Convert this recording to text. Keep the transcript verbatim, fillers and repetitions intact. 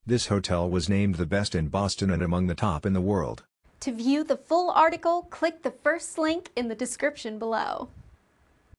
This hotel was named the best in Boston and among the top in the world. To view the full article, click the first link in the description below.